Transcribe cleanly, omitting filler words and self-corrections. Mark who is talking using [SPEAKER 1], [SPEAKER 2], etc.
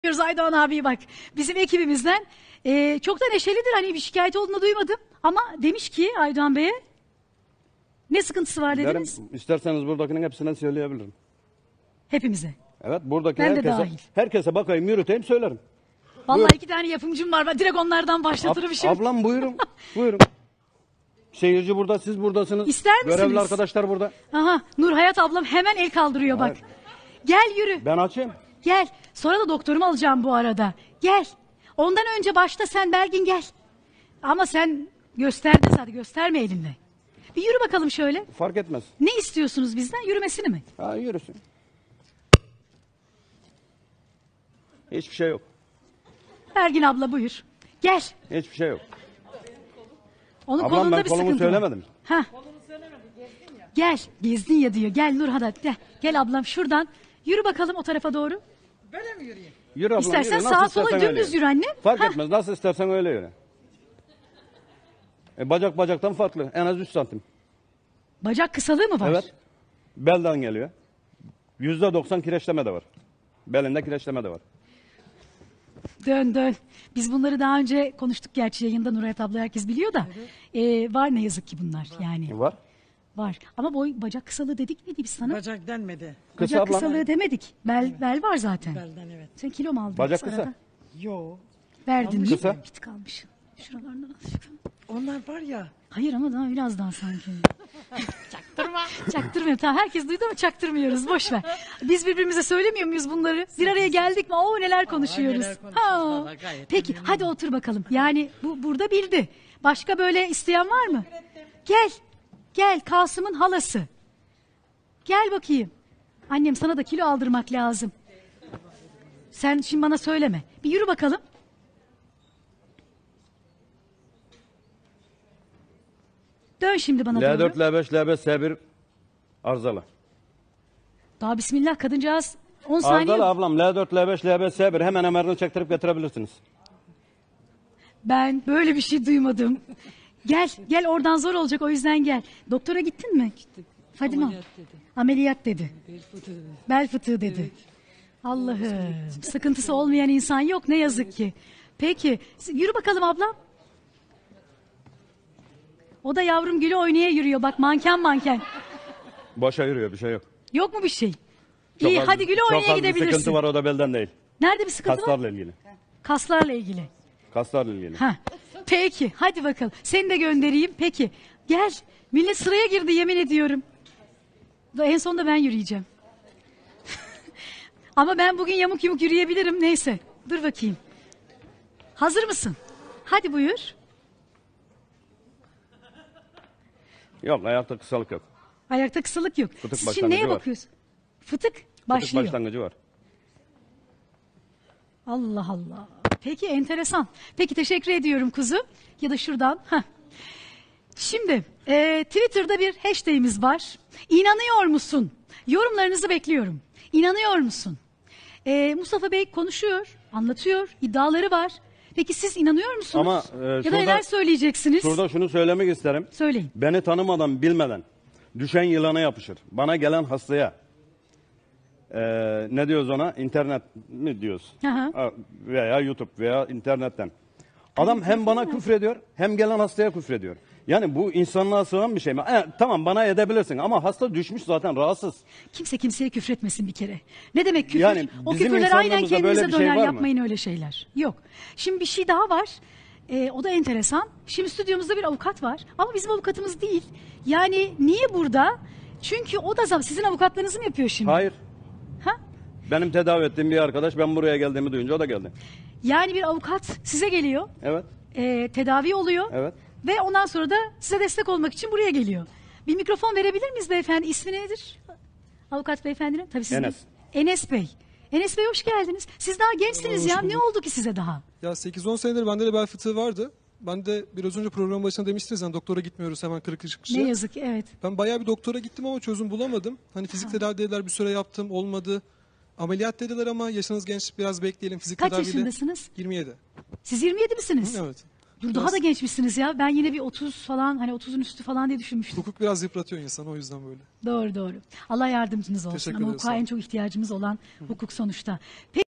[SPEAKER 1] Aydoğan abi bak bizim ekibimizden çok da neşelidir, hani bir şikayet olduğunu duymadım ama demiş ki Aydoğan Bey'e ne sıkıntısı var dediniz?
[SPEAKER 2] Derim, isterseniz buradakinin hepsinden söyleyebilirim.
[SPEAKER 1] Hepimize.
[SPEAKER 2] Evet, buradaki
[SPEAKER 1] Ben de dahil.
[SPEAKER 2] herkese bakayım, yürüteyim, söylerim.
[SPEAKER 1] Vallahi
[SPEAKER 2] Buyurun.
[SPEAKER 1] 2 tane yapımcım var, ben direkt onlardan başlatırım şimdi.
[SPEAKER 2] Ablam buyurun, buyurun. Seyirci burada, siz buradasınız.
[SPEAKER 1] İster misiniz?
[SPEAKER 2] Görevli arkadaşlar burada.
[SPEAKER 1] Aha, Nur Hayat ablam hemen el kaldırıyor bak.
[SPEAKER 2] Evet.
[SPEAKER 1] Gel yürü.
[SPEAKER 2] Ben açayım.
[SPEAKER 1] Gel. Sonra da doktorumu alacağım bu arada. Gel. Ondan önce başta sen Belgin gel. Ama sen gösterdin zaten, gösterme elinle. Bir yürü bakalım şöyle.
[SPEAKER 2] Fark etmez.
[SPEAKER 1] Ne istiyorsunuz bizden? Yürümesini mi?
[SPEAKER 2] Ha, yürüsün. Hiçbir şey yok.
[SPEAKER 1] Belgin abla buyur. Gel.
[SPEAKER 2] Hiçbir şey yok.
[SPEAKER 1] Onun
[SPEAKER 2] Ablam,
[SPEAKER 1] kolunda
[SPEAKER 2] ben
[SPEAKER 1] bir
[SPEAKER 2] kolumu
[SPEAKER 1] sıkıntı var.
[SPEAKER 2] söylemedim.
[SPEAKER 1] Ha. Gel. Gezdin ya diyor. Gel Nur Hadat. Gel ablam şuradan. Yürü bakalım o tarafa doğru.
[SPEAKER 3] Böyle mi yürüyeyim?
[SPEAKER 2] Yürü ablam,
[SPEAKER 1] İstersen
[SPEAKER 2] yürü.
[SPEAKER 1] sağa
[SPEAKER 2] Nasıl
[SPEAKER 1] sola
[SPEAKER 2] istersen
[SPEAKER 1] dümdüz
[SPEAKER 2] öyle
[SPEAKER 1] yürü anne.
[SPEAKER 2] Fark
[SPEAKER 1] Ha.
[SPEAKER 2] etmez. Nasıl istersen öyle yürü. Bacak bacaktan farklı. En az 3 santim.
[SPEAKER 1] Bacak kısalığı mı var?
[SPEAKER 2] Evet. Belden geliyor. %90 kireçleme de var. Belinde kireçleme de var.
[SPEAKER 1] Dön dön. Biz bunları daha önce konuştuk gerçi yayında, Nurhayat abla herkes biliyor da. Var ne yazık ki bunlar yani.
[SPEAKER 2] Var.
[SPEAKER 1] Var. Ama bacak kısalığı dedik miydi biz sana?
[SPEAKER 3] Bacak denmedi.
[SPEAKER 2] Kısa
[SPEAKER 1] Bacak
[SPEAKER 2] ablam.
[SPEAKER 1] kısalığı demedik. Bel var zaten.
[SPEAKER 3] Belden evet.
[SPEAKER 1] Sen kilo mu aldın?
[SPEAKER 2] Bacak
[SPEAKER 1] kız
[SPEAKER 2] kısa.
[SPEAKER 1] arada?
[SPEAKER 3] Yo.
[SPEAKER 1] Verdin mi?
[SPEAKER 2] Kısa.
[SPEAKER 1] Bit kalmış. Şuralarından azıcık.
[SPEAKER 3] Onlar var ya.
[SPEAKER 1] Hayır ama daha biraz daha sanki. Çaktırmıyorum. Tamam, herkes duydu ama çaktırmıyoruz. Boş ver. Biz birbirimize söylemiyor muyuz bunları? Bir araya geldik mi? Oo neler konuşuyoruz.
[SPEAKER 3] neler konuşuyoruz vallahi, gayet
[SPEAKER 1] Peki
[SPEAKER 3] memnunum.
[SPEAKER 1] hadi otur bakalım. Yani bu burada bildi. Başka böyle isteyen var mı? Gel. Gel Kasım'ın halası. Gel bakayım. Annem sana da kilo aldırmak lazım. Sen şimdi bana söyleme. Bir yürü bakalım. Dön şimdi bana doğru.
[SPEAKER 2] L4, L5, L5, S1 arızalı.
[SPEAKER 1] Daha bismillah, kadıncağız 10 saniye.
[SPEAKER 2] Arızalı ablam. L4, L5, L5, S1 hemen MR'ını çektirip getirebilirsiniz.
[SPEAKER 1] Ben böyle bir şey duymadım. Gel oradan zor olacak, o yüzden gel. Doktora gittin mi? Gittim. Fadime. Ameliyat dedi. Bel fıtığı dedi. Allah'ım. Sıkıntısı olmayan insan yok ne yazık ki. Peki yürü bakalım ablam. O da yavrum gülü oynaya yürüyor. Bak manken.
[SPEAKER 2] Başa yürüyor, bir şey yok.
[SPEAKER 1] Yok mu bir şey?
[SPEAKER 2] Çok
[SPEAKER 1] İyi
[SPEAKER 2] az-
[SPEAKER 1] hadi gülü oynaya
[SPEAKER 2] Çok az bir
[SPEAKER 1] gidebilirsin.
[SPEAKER 2] sıkıntı var, o da belden değil.
[SPEAKER 1] Nerede bir sıkıntı var?
[SPEAKER 2] Kaslarla ilgili.
[SPEAKER 1] Kaslarla ilgili.
[SPEAKER 2] Kaslarla ilgili.
[SPEAKER 1] Ha. Peki hadi bakalım. Seni de göndereyim. Peki gel. Millet sıraya girdi yemin ediyorum. En sonunda ben yürüyeceğim. Ama ben bugün yamuk yumuk yürüyebilirim. Neyse. Dur bakayım. Hazır mısın? Hadi buyur.
[SPEAKER 2] Yok, ayakta kısalık yok.
[SPEAKER 1] Ayakta kısalık yok.
[SPEAKER 2] Fıtık
[SPEAKER 1] Siz şimdi neye
[SPEAKER 2] başlangıcı var.
[SPEAKER 1] bakıyorsun? Fıtık
[SPEAKER 2] Fıtık
[SPEAKER 1] başlıyor.
[SPEAKER 2] başlangıcı var.
[SPEAKER 1] Allah Allah. Peki enteresan. Peki teşekkür ediyorum kuzu. Ya da şuradan. Heh. Şimdi Twitter'da bir hashtag'imiz var. İnanıyor musun? Yorumlarınızı bekliyorum. İnanıyor musun? Mustafa Bey konuşuyor, anlatıyor, iddiaları var. Peki siz inanıyor musunuz?
[SPEAKER 2] Ama,
[SPEAKER 1] ya da
[SPEAKER 2] şurada-
[SPEAKER 1] neler söyleyeceksiniz?
[SPEAKER 2] Şurada şunu söylemek isterim.
[SPEAKER 1] Söyleyin.
[SPEAKER 2] Beni tanımadan, bilmeden düşen yılana yapışır. Bana gelen hastaya ne diyoruz ona? İnternet mi diyoruz?
[SPEAKER 1] Hı hı.
[SPEAKER 2] Veya YouTube veya internetten. Adam hem bana küfrediyor hem gelen hastaya küfrediyor. Yani bu insanlığa sığan bir şey mi? Tamam, bana edebilirsin ama hasta düşmüş zaten, rahatsız.
[SPEAKER 1] Kimse kimseye küfretmesin bir kere. Ne demek küfür?
[SPEAKER 2] Yani
[SPEAKER 1] O
[SPEAKER 2] bizim
[SPEAKER 1] küfürler aynen
[SPEAKER 2] insanlığımızda
[SPEAKER 1] kendinize
[SPEAKER 2] böyle bir şey
[SPEAKER 1] döner,
[SPEAKER 2] var mı?
[SPEAKER 1] yapmayın öyle şeyler. Yok. Şimdi bir şey daha var. O da enteresan. Şimdi stüdyomuzda bir avukat var. Ama bizim avukatımız değil. Yani niye burada? Çünkü o da sizin avukatlarınızı mı yapıyor şimdi?
[SPEAKER 2] Hayır.
[SPEAKER 1] Ha?
[SPEAKER 2] Benim tedavi ettiğim bir arkadaş, ben buraya geldiğimi duyunca o da geldi.
[SPEAKER 1] Yani bir avukat size geliyor.
[SPEAKER 2] Evet.
[SPEAKER 1] Tedavi oluyor.
[SPEAKER 2] Evet.
[SPEAKER 1] Ve ondan sonra da size destek olmak için buraya geliyor. Bir mikrofon verebilir miyiz beyefendi? İsmi nedir? Avukat beyefendinin? Tabii sizin.
[SPEAKER 2] Enes.
[SPEAKER 1] Enes Bey. Enes Bey hoş geldiniz. Siz daha gençsiniz ya. Ne oldu ki size daha?
[SPEAKER 4] Ya 8-10 senedir bende de bel fıtığı vardı. Ben de biraz önce programın başında demiştiniz yani doktora gitmiyoruz hemen kırık çıkışı.
[SPEAKER 1] Ne yazık ki evet.
[SPEAKER 4] Ben bayağı bir doktora gittim ama çözüm bulamadım. Hani fizik tedavi dediler, bir süre yaptım, olmadı. Ameliyat dediler ama yaşınız genç, biraz bekleyelim. Fizik
[SPEAKER 1] Kaç
[SPEAKER 4] tedaviyle.
[SPEAKER 1] yaşındasınız?
[SPEAKER 4] 27.
[SPEAKER 1] Siz 27 misiniz?
[SPEAKER 4] Evet.
[SPEAKER 1] Dur daha da gençmişsiniz ya. Ben yine bir 30 falan, hani 30'un üstü falan diye düşünmüştüm.
[SPEAKER 4] Hukuk biraz yıpratıyor insanı, o yüzden böyle.
[SPEAKER 1] Doğru. Allah yardımcınız olsun.
[SPEAKER 4] Teşekkür
[SPEAKER 1] Ama
[SPEAKER 4] ederiz,
[SPEAKER 1] hukuka
[SPEAKER 4] sağ
[SPEAKER 1] en çok ihtiyacımız olan hukuk sonuçta. Peki